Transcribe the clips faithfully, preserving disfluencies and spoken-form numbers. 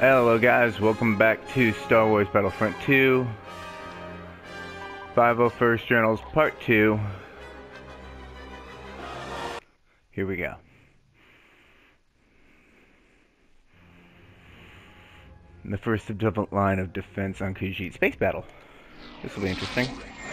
Hello guys, welcome back to Star Wars Battlefront two, five oh first Journals Part two. Here we go. The first subsequent line of defense on Kashyyyk space battle. This will be interesting.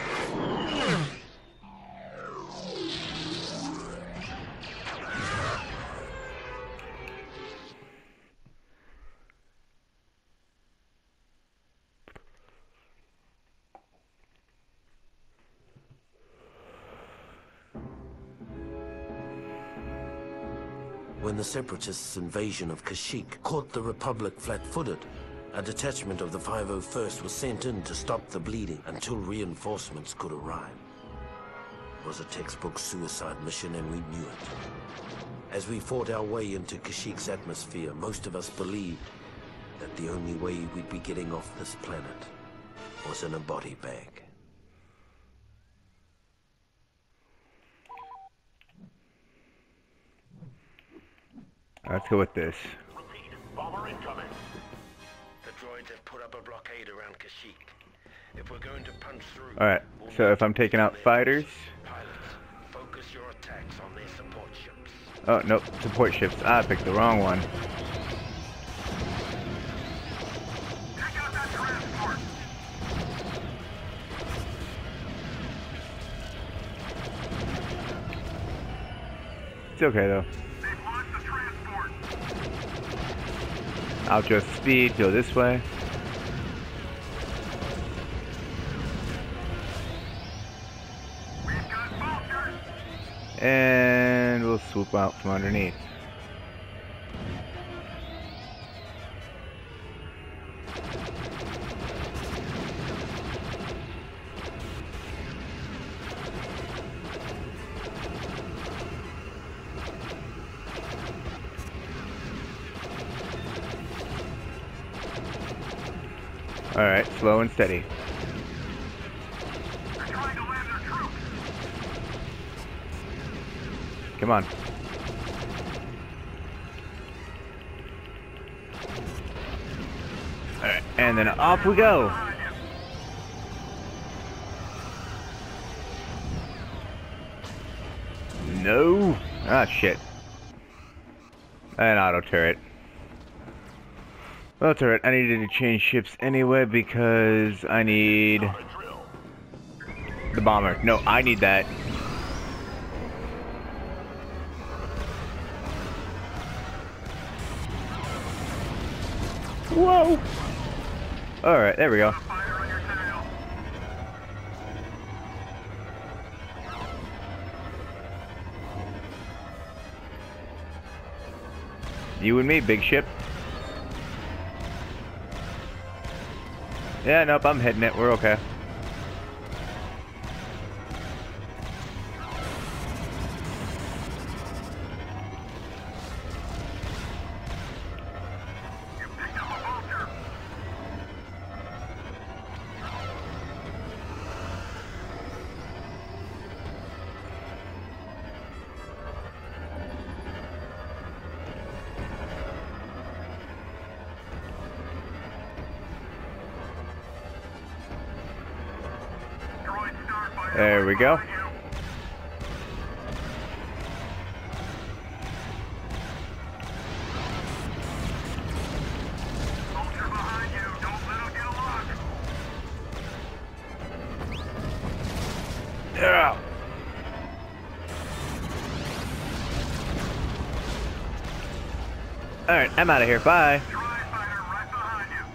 When the Separatists' invasion of Kashyyyk caught the Republic flat-footed, a detachment of the five oh first was sent in to stop the bleeding until reinforcements could arrive. It was a textbook suicide mission, and we knew it. As we fought our way into Kashyyyk's atmosphere, most of us believed that the only way we'd be getting off this planet was in a body bag. Let's go with this. Repeat, bomber incoming. The droids have put up a blockade around Kashyyyk. If we're going to punch through... Alright, so if I'm taking out fighters... Pilots, focus your attacks on their support ships. Oh, nope, support ships. Ah, I picked the wrong one. Take out that transport! It's okay though. I'll just speed, go this way. We've got vultures. And we'll swoop out from underneath. Alright, slow and steady. They're trying to land their troops. Come on. Alright, and then off we go. No. Ah, shit. An auto turret. Well, it's alright. I needed to change ships anyway because I need the bomber. No, I need that. Whoa! Alright, there we go. You and me, big ship. Yeah, nope, I'm hitting it. We're okay. You picked up a vulture. Droid starfighter. There we go. Vulture behind you. Don't let him get a lock. Yeah. Alright, I'm out of here. Bye. Droid fighter right behind you.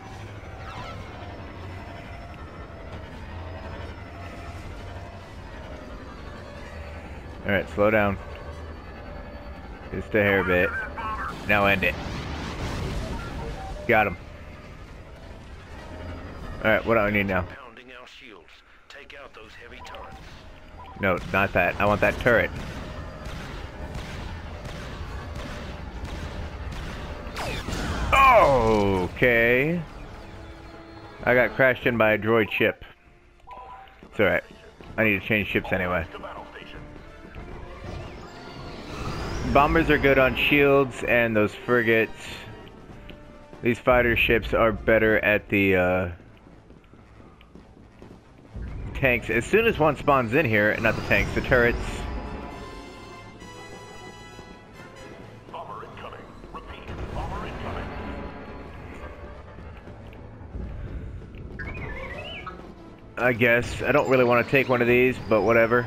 Alright, slow down. Just a hair bit. Now end it. Got him. Alright, what do I need now? Pounding our shields. Take out those heavy turrets. No, not that. I want that turret. Oh, okay. I got crashed in by a droid ship. It's alright. I need to change ships anyway. Bombers are good on shields, and those frigates These fighter ships are better at the uh, tanks. As soon as one spawns in here, not the tanks, the turrets. Bomber incoming. Repeat. Bomber incoming. I guess. I don't really want to take one of these, but whatever.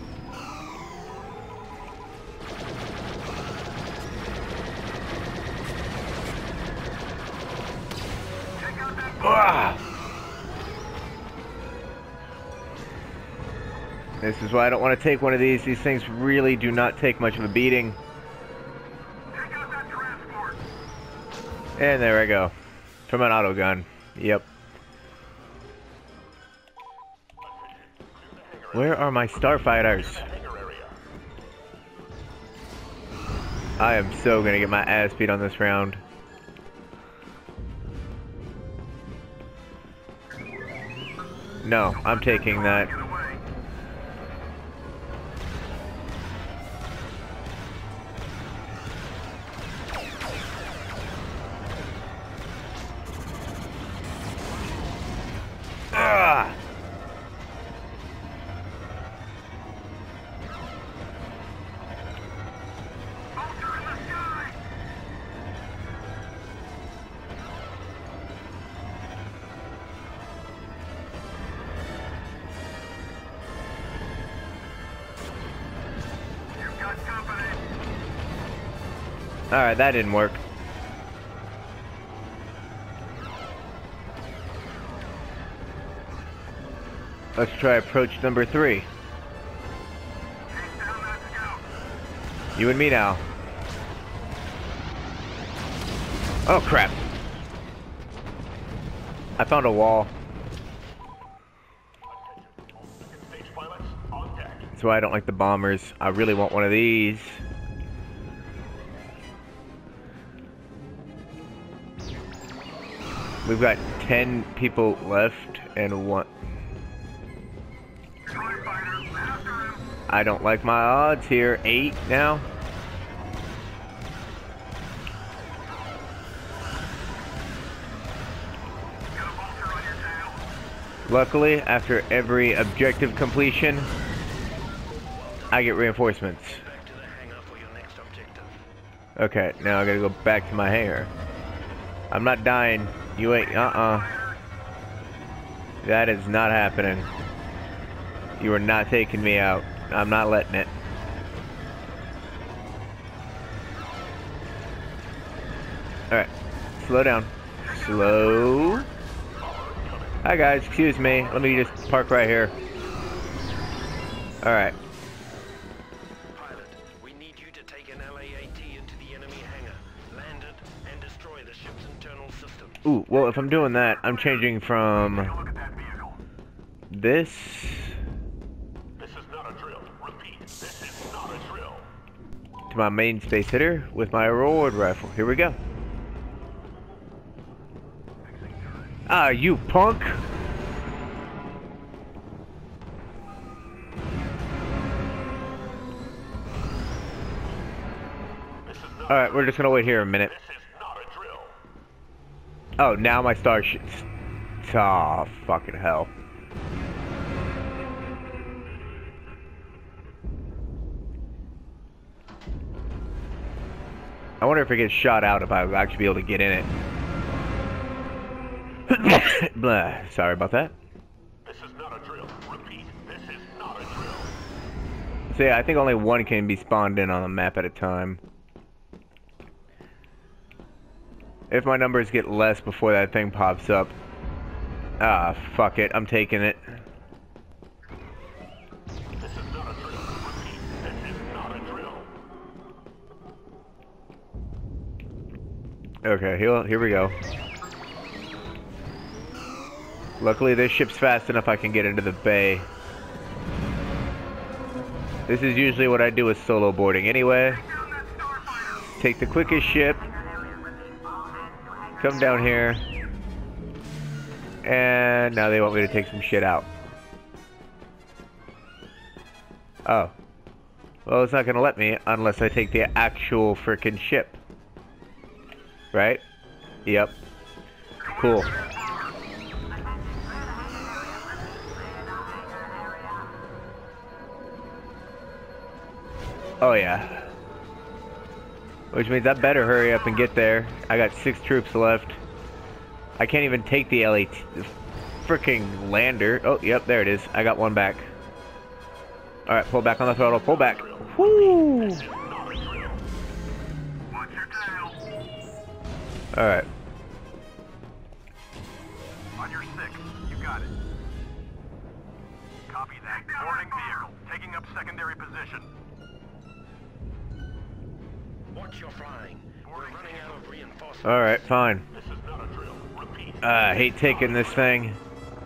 Ah! This is why I don't want to take one of these. These things really do not take much of a beating. And there I go. From an auto gun. Yep. Where are my starfighters? I am so gonna get my ass beat on this round. No, I'm taking that. Ah! Alright, that didn't work. Let's try approach number three. You and me now. Oh crap. I found a wall. That's why I don't like the bombers. I really want one of these. We've got ten people left and one. I don't like my odds here. Eight now. Luckily, after every objective completion, I get reinforcements. Okay, now I gotta go back to my hangar. I'm not dying. You ain't, uh-uh. That is not happening. You are not taking me out. I'm not letting it. Alright. Slow down. Slow. Hi guys, excuse me. Let me just park right here. Alright. Pilot, we need you to take an L A A T into the enemy hangar, land it, and destroy the ship's internal systems. Ooh, well, if I'm doing that, I'm changing from this. This is not a drill. Repeat, this is not a drill. To my main space hitter with my reward rifle. Here we go. Ah, you punk! Alright, we're just gonna wait here a minute. This is not a drill. Oh, now my starship. Oh, fucking hell. I wonder if it gets shot out if I would actually be able to get in it. Blah. Sorry about that. This is not a drill. Repeat, this is not a drill. So yeah, I think only one can be spawned in on the map at a time. If my numbers get less before that thing pops up. Ah, fuck it. I'm taking it. This is not a drill. Repeat, this is not a drill. Okay, here, here we go. Luckily this ship's fast enough I can get into the bay. This is usually what I do with solo boarding anyway. Take the quickest ship. Come down here. And now they want me to take some shit out. Oh. Well, it's not gonna let me unless I take the actual frickin' ship. Right? Yep. cool. Oh yeah. Which means I better hurry up and get there. I got six troops left. I can't even take the L A T, the freaking lander. Oh, yep, there it is. I got one back. All right, pull back on the throttle. Pull back. Woo! All right. On your six, you got it. Copy that. Boarding vehicle, taking up secondary position. Watch your flying. We're running out of reinforcements. All right, fine. This is not a drill. Repeat. Uh, I hate taking this thing.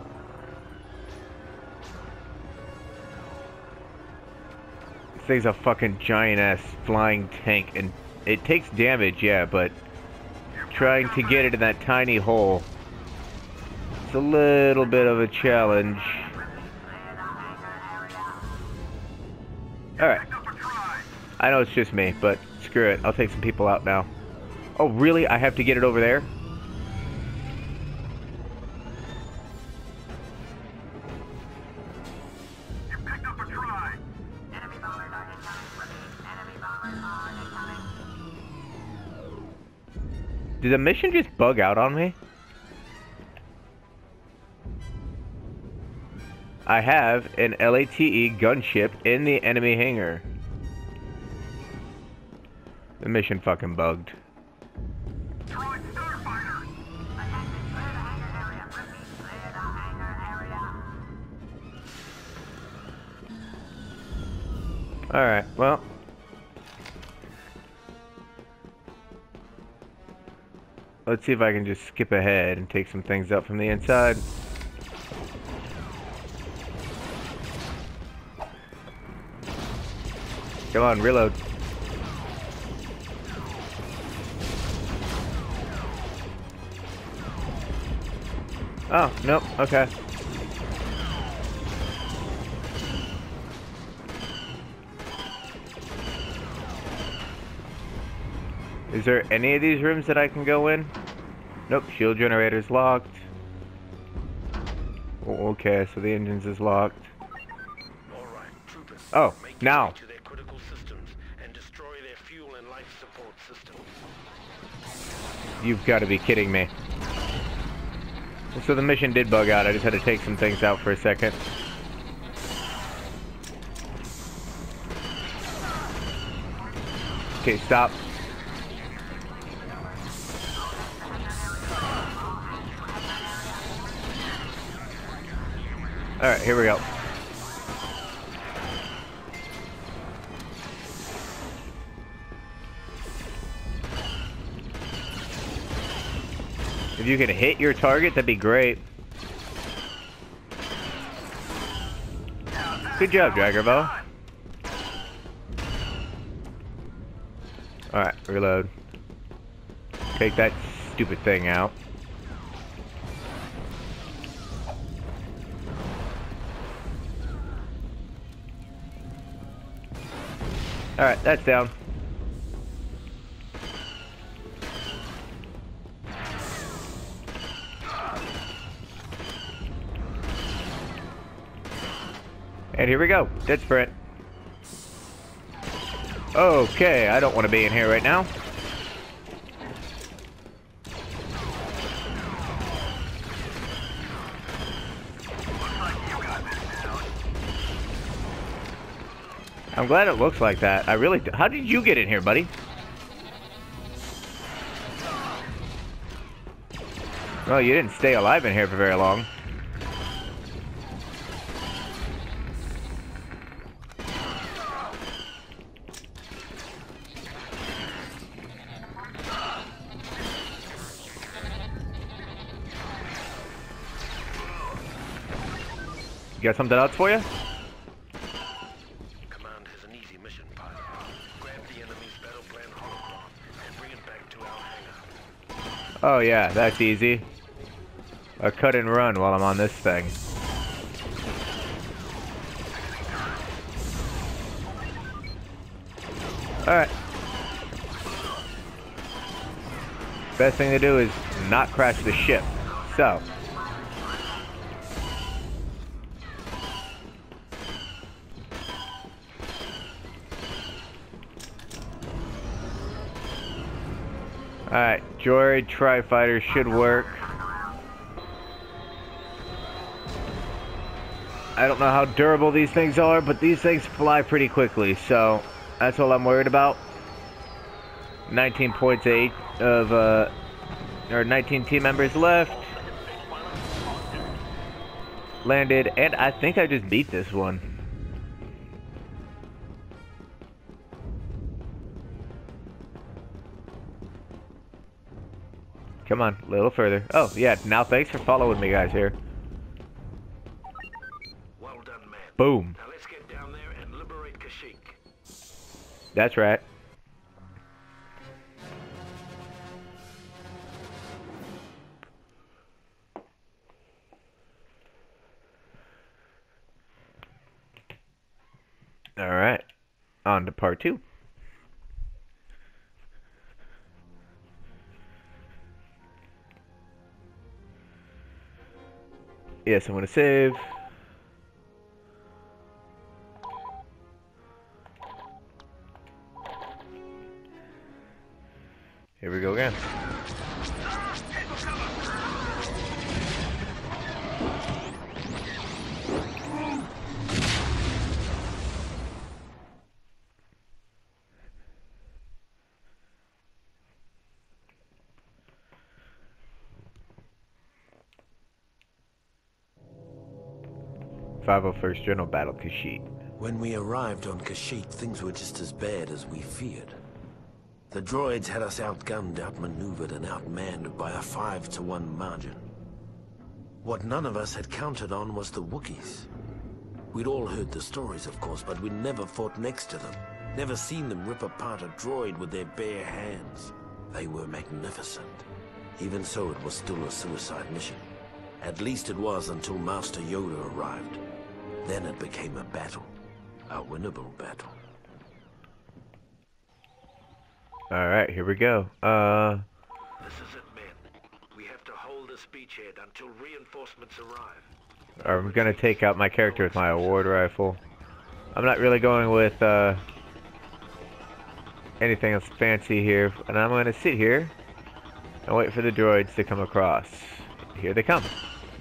This thing's a fucking giant-ass flying tank, and it takes damage, yeah, but trying to get it in that tiny hole, it's a little bit of a challenge. Alright. I know it's just me, but screw it. I'll take some people out now. Oh, really? I have to get it over there? You picked up a try. Enemy bombers are incoming. Repeat, enemy bombers are incoming. Did the mission just bug out on me? I have an L A T E gunship in the enemy hangar. The mission fucking bugged. Try Starfighter. Attention, clear the hangar area. Repeat, clear the hangar area. Alright, well. Let's see if I can just skip ahead and take some things up from the inside. Come on, reload. Oh, nope, okay. Is there any of these rooms that I can go in? Nope, shield generator's locked. Oh, okay, so the engine's is locked. All right, troopers. Oh, make now. your way to their critical systems and destroy their fuel and life support systems. You've got to be kidding me. So the mission did bug out. I just had to take some things out for a second. Okay, stop. Alright, here we go. If you could hit your target, that'd be great. Good job, Jaggerbo. Alright, reload. Take that stupid thing out. Alright, that's down. And here we go. Dead sprint. Okay, I don't want to be in here right now. I'm glad it looks like that. I really... How did you get in here, buddy? Well, you didn't stay alive in here for very long. You got something else for you? Command has an easy mission, pilot. Grab the enemy's battle plan holocron and bring it back to our hangar. Oh yeah, that's easy. A cut and run while I'm on this thing. Alright. Best thing to do is not crash the ship. So. Alright, droid tri-fighter should work. I don't know how durable these things are, but these things fly pretty quickly, so that's all I'm worried about. nineteen point eight of, uh, or nineteen team members left. Landed, and I think I just beat this one. Come on, a little further. Oh, yeah, now thanks for following me, guys, here. Well done, man. Boom. Now let's get down there and liberate Kashyyyk. That's right. All right, on to part two. Yes, I'm going to save. Here we go again. five oh first General Battle Kashyyyk. When we arrived on Kashyyyk, things were just as bad as we feared. The droids had us outgunned, outmaneuvered, and outmanned by a five to one margin. What none of us had counted on was the Wookiees. We'd all heard the stories, of course, but we'd never fought next to them. Never seen them rip apart a droid with their bare hands. They were magnificent. Even so, it was still a suicide mission. At least it was until Master Yoda arrived. Then it became a battle. A winnable battle. Alright, here we go. Uh... This is it, men. We have to hold this beachhead until reinforcements arrive. I'm gonna take out my character with my award rifle. I'm not really going with, uh... anything else fancy here. And I'm gonna sit here and wait for the droids to come across. Here they come.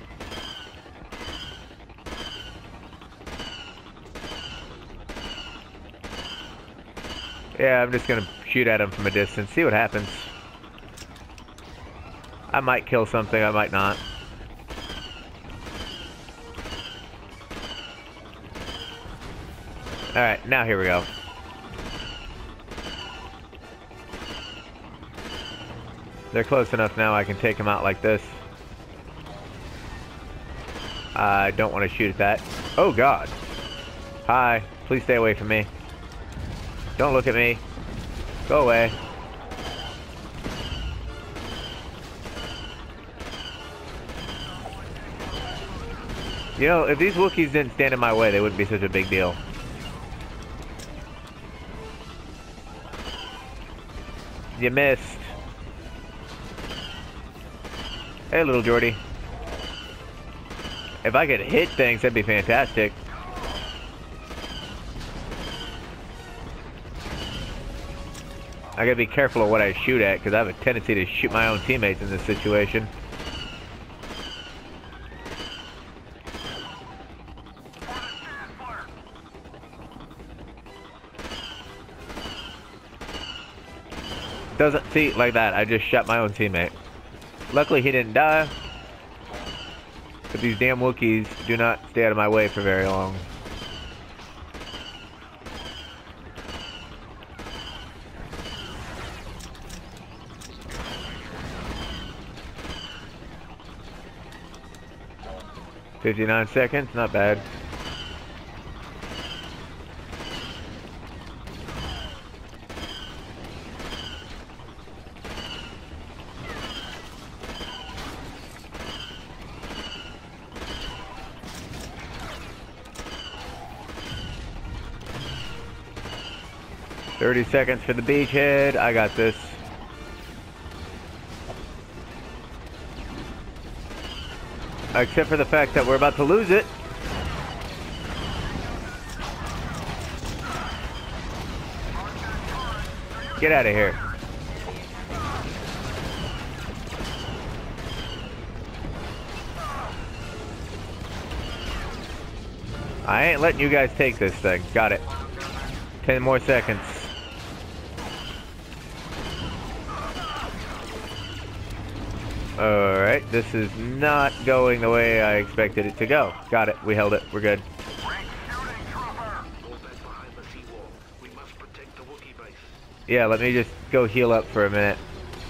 Yeah, I'm just gonna shoot at him from a distance, see what happens. I might kill something, I might not. Alright, now here we go. They're close enough now I can take them out like this. I don't want to shoot at that. Oh god. Hi, please stay away from me. Don't look at me. Go away. You know, if these Wookiees didn't stand in my way, they wouldn't be such a big deal. You missed. Hey, little Jordy. If I could hit things, that'd be fantastic. I gotta be careful of what I shoot at, because I have a tendency to shoot my own teammates in this situation. Doesn't see like that. I just shot my own teammate. Luckily, he didn't die. But these damn Wookiees do not stay out of my way for very long. fifty-nine seconds, not bad. thirty seconds for the beachhead. I got this. Except for the fact that we're about to lose it. Get out of here. I ain't letting you guys take this thing. Got it. Ten more seconds. Alright, this is not going the way I expected it to go. Got it. We held it. We're good. Yeah, let me just go heal up for a minute.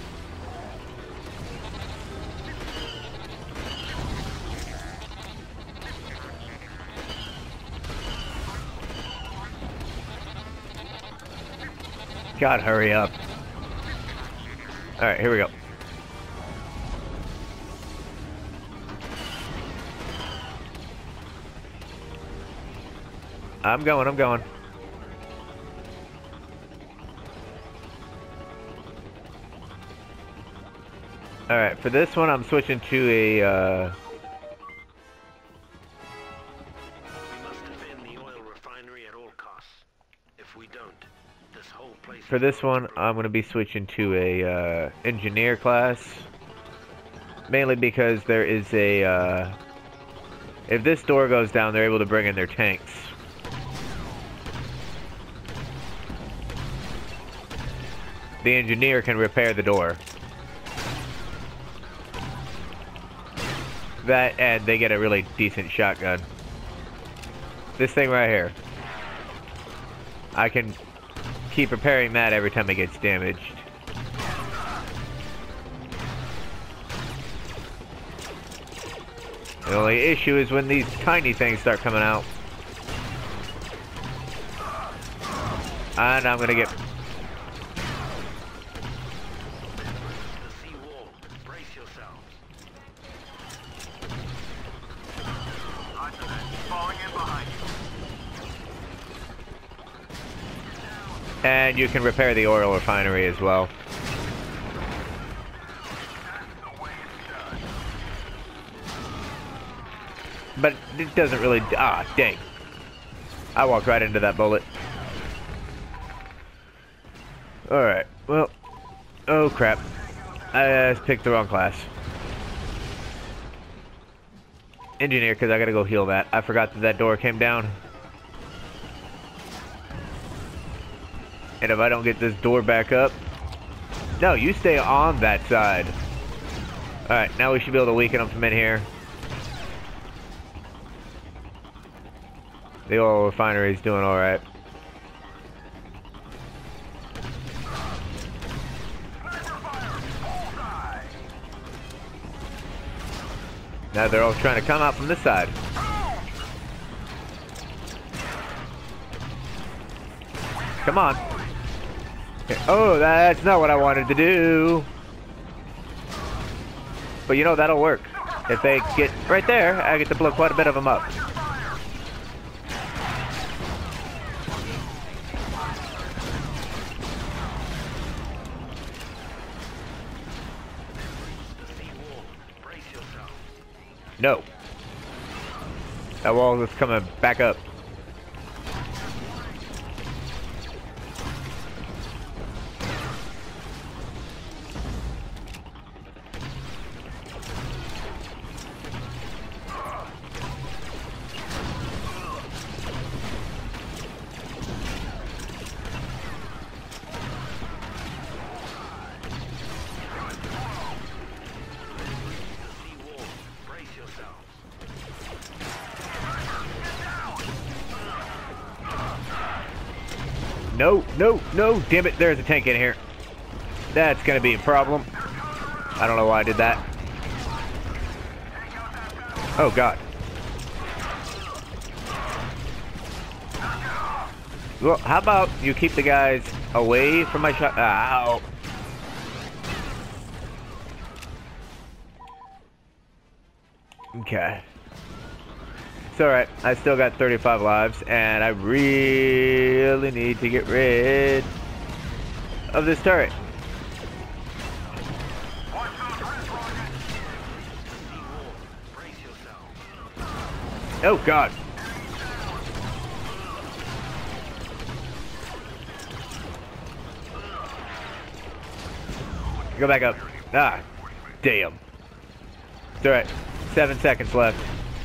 God, hurry up. Alright, here we go. I'm going, I'm going. Alright, for this one I'm switching to a, uh... We must defend the oil refinery at all costs. If we don't, this whole place... For this one, I'm going to be switching to a, uh, engineer class. Mainly because there is a, uh... if this door goes down, they're able to bring in their tanks. The engineer can repair the door. That, and they get a really decent shotgun. This thing right here. I can keep repairing that every time it gets damaged. The only issue is when these tiny things start coming out. And I'm gonna get... And you can repair the oil refinery as well. But it doesn't really... Ah, dang. I walked right into that bullet. Alright, well... Oh, crap. I uh, picked the wrong class. Engineer, because I gotta go heal that. I forgot that that door came down. And if I don't get this door back up... No, you stay on that side. Alright, now we should be able to weaken them from in here. The oil refinery is doing alright. Now they're all trying to come out from this side. Come on. Oh, that's not what I wanted to do. But you know, that'll work. If they get right there, I get to blow quite a bit of them up. No. That wall is coming back up. No, no, no, damn it, there's a tank in here. That's gonna be a problem. I don't know why I did that. Oh, God. Well, how about you keep the guys away from my shot? Ow. Okay. It's alright, I still got thirty-five lives, and I really need to get rid of this turret. Oh, God. Go back up. Ah, damn. It's alright. Seven seconds left.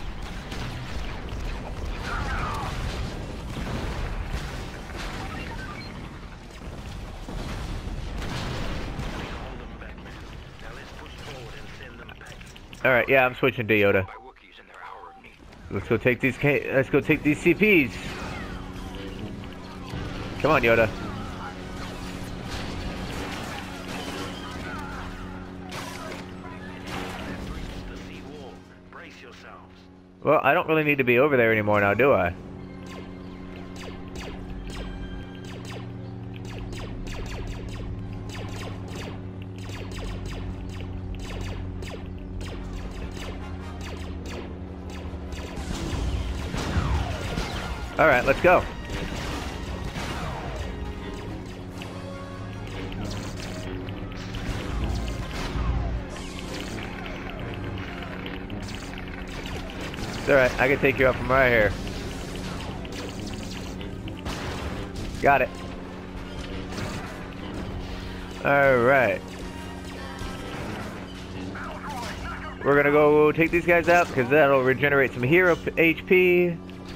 Alright, yeah, I'm switching to Yoda. Let's go take these K let's go take these C Ps. Come on, Yoda. Well, I don't really need to be over there anymore now, do I? Alright, let's go. It's alright, I can take you up from right here. Got it. Alright. We're gonna go take these guys out because that'll regenerate some hero H P.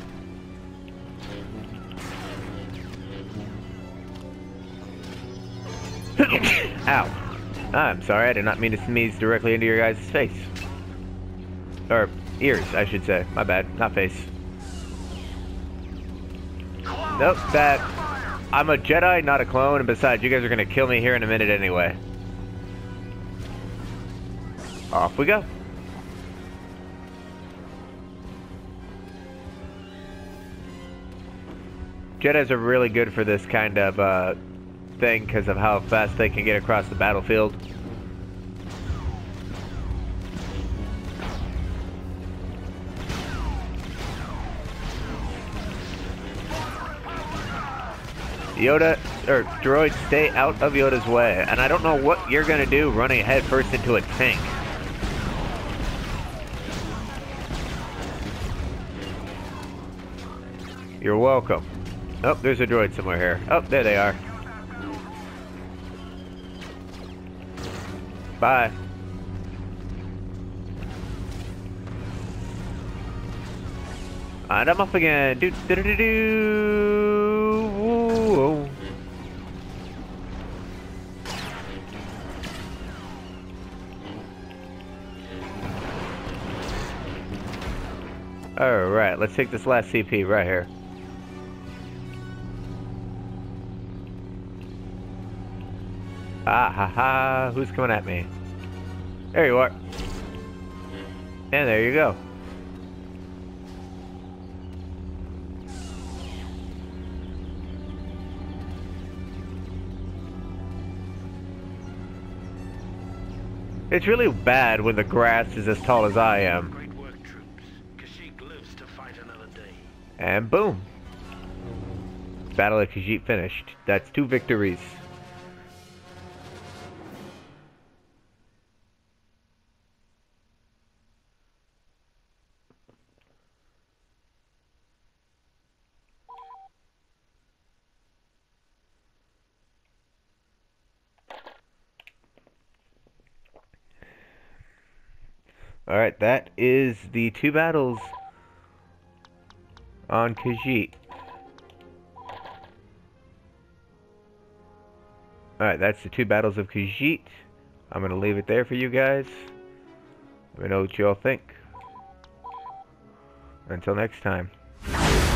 Ow. I'm sorry, I did not mean to sneeze directly into your guys' face. Or ears, I should say. My bad, not face. Nope, that... I'm a Jedi, not a clone, and besides, you guys are gonna kill me here in a minute anyway. Off we go. Jedis are really good for this kind of, uh... thing because of how fast they can get across the battlefield. Yoda, or droids, stay out of Yoda's way. And I don't know what you're gonna do running head first into a tank. You're welcome. Oh, there's a droid somewhere here. Oh, there they are. Bye. And I'm off again. Do do do do do. Whoa. All right, let's take this last C P right here. Ah ha ha, who's coming at me? There you are. And there you go. It's really bad when the grass is as tall as I am. Great work, troops. Kashyyyk lives to fight another day. And boom. Battle of Kashyyyk finished. That's two victories. Alright, that is the two battles on Kashyyyk. Alright, that's the two battles of Kashyyyk. I'm going to leave it there for you guys. Let me know what you all think. Until next time.